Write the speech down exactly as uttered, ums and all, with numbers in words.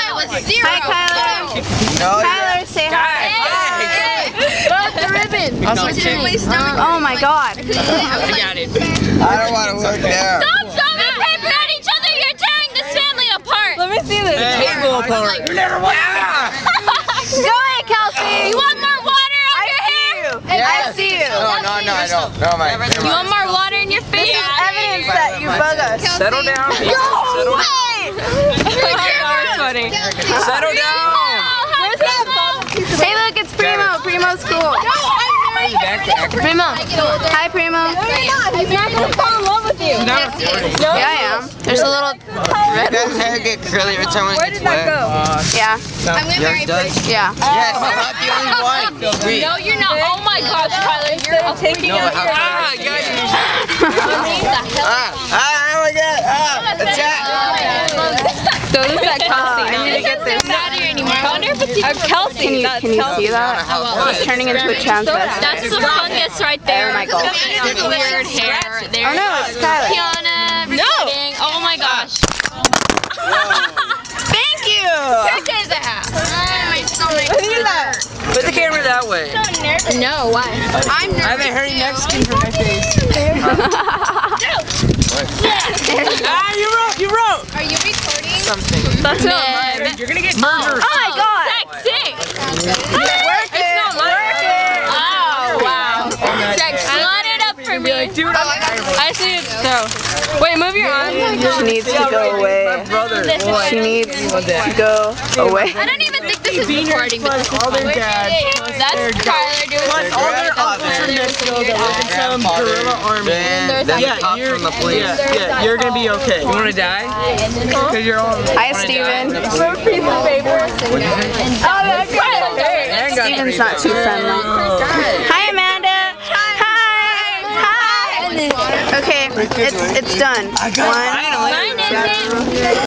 Hi, Kyler. Kyler, say hi. The ribbon. Oh my God. I got it. I don't want to work there. Stop shoving paper at each other. You're tearing this family apart. Let me see this. Table apart. You never want Go ahead, Kelsey. You want more water on your hair? I see you. No, no, no, I don't. No, my. You want more water in your face? This is evidence that you bug us. Settle down. No way! That was funny. Settle down. Where's that ball? Hey, look, it's Primo. Primo's cool. Primo. Hi, Primo. He's not going to fall in love with you. Yeah, I am. There's a little red. Does hair get curly every time Where it did gets that wet? go? Yeah, I'm gonna marry Yours does? yeah. Yes, I'm not the only one. Sweet. No, you're not. Oh my gosh, Tyler, you're a taking No, out how your ah, I got you. Ah, ah, oh my God. Ah, attack. So this is at Kelsey. I need to get this. not here anymore. I wonder if it's Uh, Kelsey. Can you, That's can you Kelsey. see that? It's turning into a transvestite. That's the fungus right there. Oh my God. Weird hair. There. Oh no, it's Kyler. Kiana recording. Oh my gosh. Thank you. Who did that? My stomach. Look at that. Put the camera that way. No, why? I'm I haven't heard Mexican from my face. Ah, you wrote, you wrote. Are you recording? Something. That's not mine. You're gonna get murdered. Oh my God. Sexy. Work it. Work it. Oh wow. Sex, slot it up for me. Dude, I see it. So, wait, move your arm. She needs to go away. Brother. She needs to go away. I don't even think this is recording, but this is All their fun. dads. That's Tyler doing Plus all their uncles from Mexico that live in some guerrilla army. Then the cops from the police. Yeah, yeah, you're gonna be okay. You wanna die? Because you're all. Hi, Steven. Little piece of paper. Oh, that's good. Steven's not too friendly. Hi, Amanda. Hi. Hi. Okay, it's it's done. I got it. One. Mine isn't.